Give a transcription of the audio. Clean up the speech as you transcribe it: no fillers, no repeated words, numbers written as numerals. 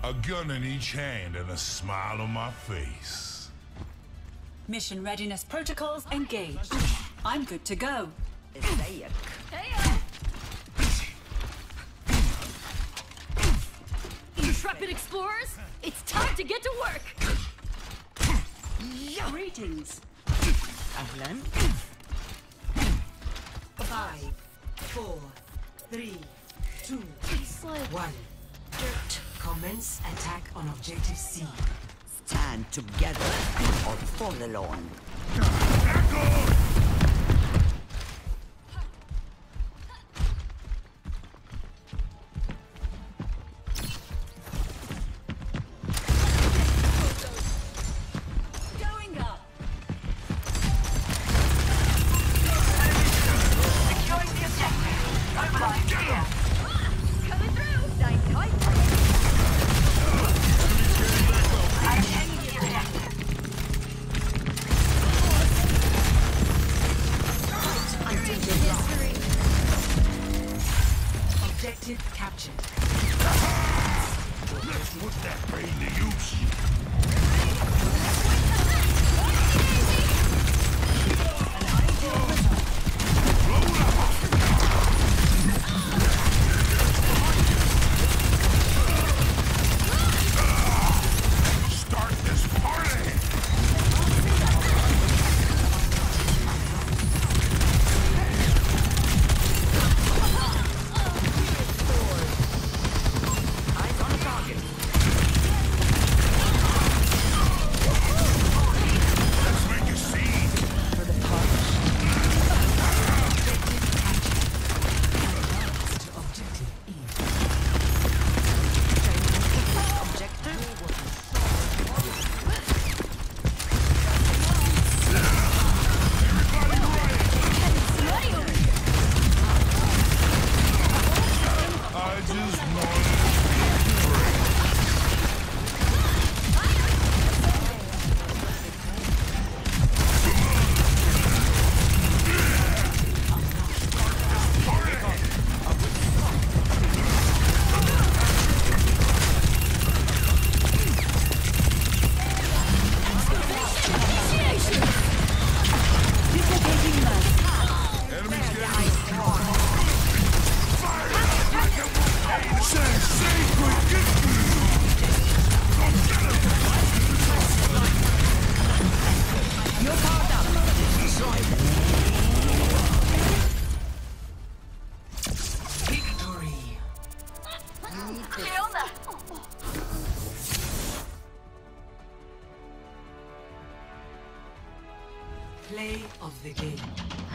A gun in each hand and a smile on my face. Mission readiness protocols engaged. I'm good to go. Intrepid explorers, it's time to get to work! Greetings. Ahlan. 5, 4, 3, 2, It's like 1. Commence attack on objective C. Stand together or fall alone. Going up. Securing the objective. Mobilize here. coming through! Nice tight. Attend the objective. Objective captured. Let's put that brain to use. Start this party! Eyes on target. Let's make a scene. For the punch. To objective E. Objective. I just wanted enemies getting Victory. Leona! Play of the game.